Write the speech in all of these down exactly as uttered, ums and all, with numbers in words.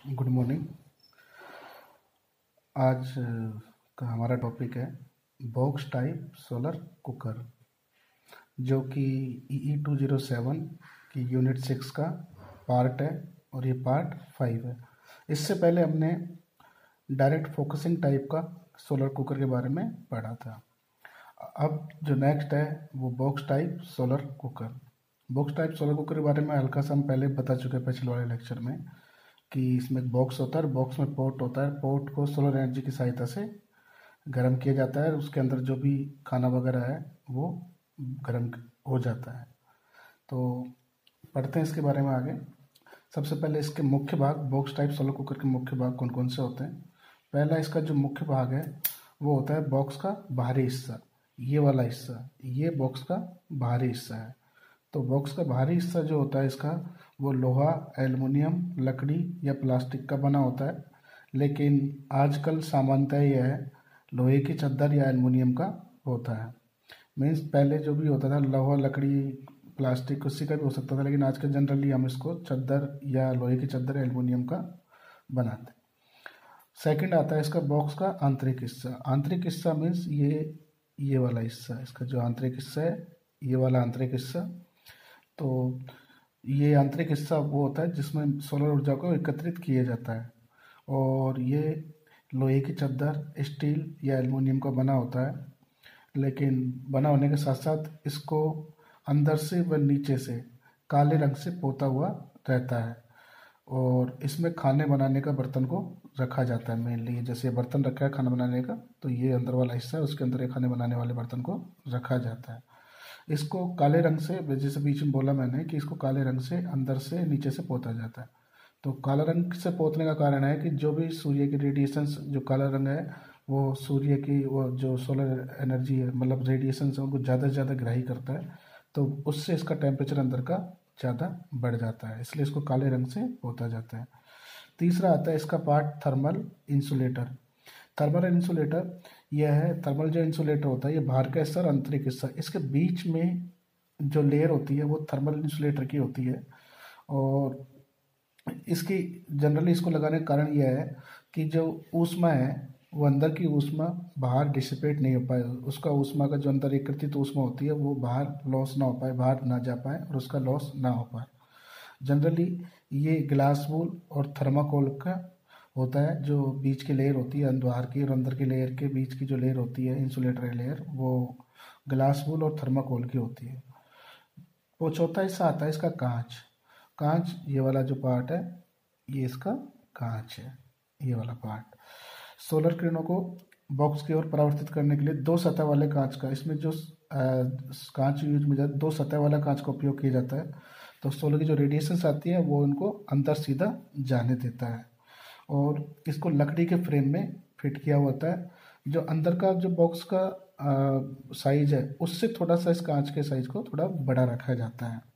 Good morning. आज अ, का हमारा टॉपिक है बॉक्स टाइप सोलर कुकर, जो कि E E two zero seven की यूनिट सिक्स का पार्ट है और ये पार्ट फाइव है। इससे पहले हमने डायरेक्ट फोकसिंग टाइप का सोलर कुकर के बारे में पढ़ा था। अब जो नेक्स्ट है वो box type solar cooker. Box type solar cooker के बारे में हल्का सा हम पहले बता चुके हैं पिछले वाले लेक्चर में कि इसमें एक बॉक्स होता है, बॉक्स में पोर्ट होता है। पोर्ट को सोलर एनर्जी की सहायता से गर्म किया जाता है, उसके अंदर जो भी खाना वगैरह है वो गर्म हो जाता है। तो पढ़ते हैं इसके बारे में आगे। सबसे पहले इसके मुख्य भाग, बॉक्स टाइप सोलर कुकर के मुख्य भाग कौन कौन से होते हैं। पहला इसका जो मुख्य भाग है वो होता है बॉक्स का बाहरी हिस्सा। ये वाला हिस्सा, ये बॉक्स का बाहरी हिस्सा है। तो बॉक्स का बाहरी हिस्सा जो होता है इसका, वो लोहा, एल्युमिनियम, लकड़ी या प्लास्टिक का बना होता है। लेकिन आजकल सामान्यतः यह है लोहे की चद्दर या एल्युमिनियम का होता है। मीन्स पहले जो भी होता था लोहा, लकड़ी, प्लास्टिक, उसी का भी हो सकता था, लेकिन आजकल जनरली हम इसको चद्दर या लोहे की चद्दर, एल्युमिनियम का बनाते हैं। सेकंड आता है इसका बॉक्स का आंतरिक हिस्सा। आंतरिक हिस्सा मीन्स ये ये वाला हिस्सा, इसका जो आंतरिक हिस्सा है, ये वाला आंतरिक हिस्सा। तो ये आंतरिक हिस्सा वो होता है जिसमें सोलर ऊर्जा को एकत्रित किया जाता है, और ये लोहे की चद्दर, स्टील या एल्युमिनियम का बना होता है। लेकिन बना होने के साथ साथ इसको अंदर से व नीचे से काले रंग से पोता हुआ रहता है, और इसमें खाने बनाने का बर्तन को रखा जाता है। मेनली जैसे बर्तन रखा है खाना बनाने का, तो ये अंदर वाला हिस्सा है, उसके अंदर ये खाने बनाने वाले बर्तन को रखा जाता है। इसको काले रंग से, जैसे बीच में बोला मैंने कि इसको काले रंग से अंदर से नीचे से पोता जाता है। तो काला रंग से पोतने का कारण है कि जो भी सूर्य की रेडिएशंस, जो काला रंग है वो सूर्य की वो जो सोलर एनर्जी है, मतलब रेडिएशंस है, उनको ज़्यादा से ज़्यादा ग्राही करता है। तो उससे इसका टेम्परेचर अंदर का ज़्यादा बढ़ जाता है, इसलिए इसको काले रंग से पोता जाता है। तीसरा आता है इसका part thermal insulator. Thermal insulator यह है, थर्मल जो इंसुलेटर होता है ये बाहर का हिस्सा और आंतरिक हिस्सा, इसके बीच में जो लेयर होती है वो थर्मल इंसुलेटर की होती है। और इसकी जनरली इसको लगाने का कारण यह है कि जो ऊष्मा है वो अंदर की ऊष्मा बाहर डिसिपेट नहीं हो पाए, उसका ऊष्मा का जो अंदर एकत्रित ऊष्मा होती है वो बाहर लॉस ना हो पाए, बाहर ना जा पाए और उसका लॉस ना हो पाए। जनरली ये ग्लास वूल और थर्माकोल का होता है। जो बीच की लेयर होती है बाहर की और अंदर की लेयर के बीच की जो लेयर होती है इंसुलेटर लेयर, वो ग्लास वूल और थर्माकोल की होती है। वो चौथा हिस्सा आता है इसका कांच। कांच, ये वाला जो पार्ट है ये इसका कांच है, ये वाला पार्ट। सोलर किरणों को बॉक्स की ओर परावर्तित करने के लिए दो सतह वाले कांच का, इसमें जो कांच यूज में जाता है, दो सतह वाला कांच का उपयोग किया जाता है। तो सोलर की जो रेडिएशंस आती है वो उनको अंदर सीधा जाने देता है, और इसको लकड़ी के फ्रेम में फिट किया हुआ होता है। जो अंदर का जो बॉक्स का साइज है उससे थोड़ा सा इस कांच के साइज को थोड़ा बड़ा रखा जाता है।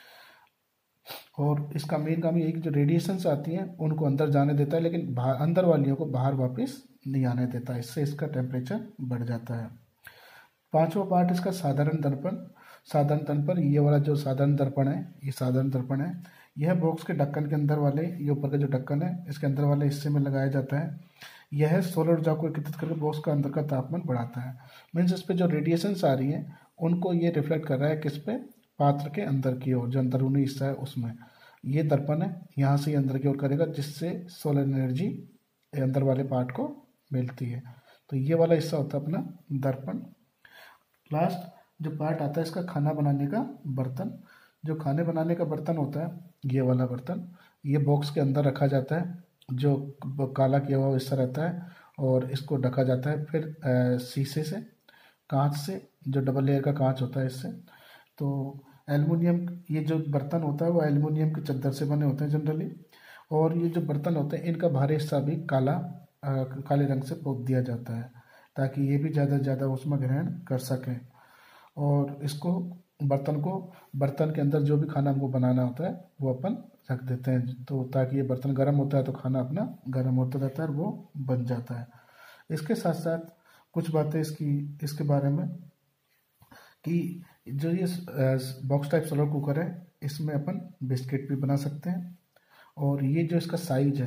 और इसका मेन काम ये है कि जो रेडिएशंस आती हैं उनको अंदर जाने देता है, लेकिन बाहर अंदर वालियों को बाहर वापस नहीं आने देता, इससे इसका टेम्परेचर बढ़ जाता है। पांचवा पार्ट इसका साधारण दर्पण। साधारण दर्पण, ये वाला जो साधारण दर्पण है ये साधारण दर्पण है। यह बॉक्स के ढक्कन के अंदर वाले, ये ऊपर का जो ढक्कन है इसके अंदर वाले हिस्से में लगाया जाता है। यह सोलर ऊर्जा को एकत्रित करके बॉक्स का अंदर का तापमान बढ़ाता है। मीन्स इस पे जो रेडिएशंस आ रही हैं उनको ये रिफ्लेक्ट कर रहा है किस पे, पात्र के अंदर की ओर, जो अंदरूनी हिस्सा है उसमें। ये दर्पण है, यहाँ से ये अंदर की ओर करेगा जिससे सोलर एनर्जी अंदर वाले पार्ट को मिलती है। तो ये वाला हिस्सा होता है अपना दर्पण। लास्ट जो पार्ट आता है इसका खाना बनाने का बर्तन। जो खाने बनाने का बर्तन होता है ये वाला बर्तन, ये बॉक्स के अंदर रखा जाता है, जो काला किया हुआ हिस्सा रहता है, और इसको ढका जाता है फिर शीशे से, कांच से, जो डबल लेयर का कांच होता है इससे। तो एल्युमिनियम, ये जो बर्तन होता है वो एल्युमिनियम की चद्दर से बने होते हैं जनरली। और ये जो बर्तन होते हैं इनका बाहरी हिस्सा भी काला आ, काले रंग से पोत दिया जाता है, ताकि ये भी ज़्यादा से ज़्यादा ऊष्मा ग्रहण कर सकें। और इसको बर्तन को बर्तन के अंदर जो भी खाना हमको बनाना होता है वो अपन रख देते हैं, तो ताकि ये बर्तन गर्म होता है तो खाना अपना गर्म होता रहता है और वो बन जाता है। इसके साथ साथ कुछ बातें इसकी इसके बारे में कि जो ये बॉक्स टाइप सोलर कुकर है इसमें अपन बिस्किट भी बना सकते हैं। और ये जो इसका साइज है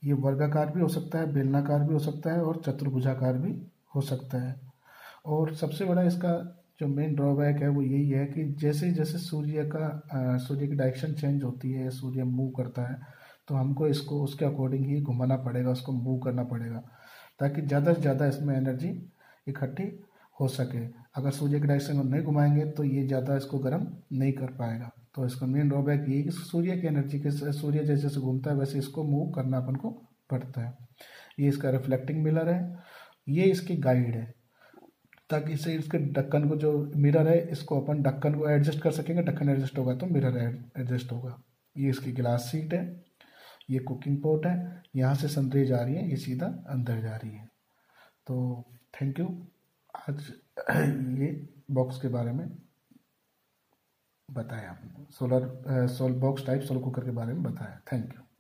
ये वर्गाकार भी हो सकता है, बेलनाकार भी हो सकता है और चतुर्भुजाकार भी हो सकता है। और सबसे बड़ा इसका जो मेन ड्रॉबैक है वो यही है कि जैसे जैसे सूर्य का अ, सूर्य की डायरेक्शन चेंज होती है, सूर्य मूव करता है, तो हमको इसको उसके अकॉर्डिंग ही घुमाना पड़ेगा, उसको मूव करना पड़ेगा, ताकि ज़्यादा से ज़्यादा इसमें एनर्जी इकट्ठी हो सके। अगर सूर्य की डायरेक्शन को नहीं घुमाएंगे तो ये ज़्यादा इसको गर्म नहीं कर पाएगा। तो इसका मेन ड्रॉबैक ये है कि सूर्य की एनर्जी के सूर्य जैसे जैसे घूमता है वैसे इसको मूव करना अपन को पड़ता है। ये इसका रिफ्लेक्टिंग मिरर है, ये इसकी गाइड है, ताकि इसे इसके ढक्कन को जो मिरर है इसको अपन ढक्कन को एडजस्ट कर सकेंगे, ढक्कन एडजस्ट होगा तो मिरर एडजस्ट होगा। ये इसकी ग्लास सीट है, ये कुकिंग पॉट है, यहाँ से सनरेज जा रही है, ये सीधा अंदर जा रही है। तो थैंक यू, आज ये बॉक्स के बारे में बताया आपने, सोलर सोल बॉक्स टाइप सोलर कुकर के बारे में बताया। Thank you.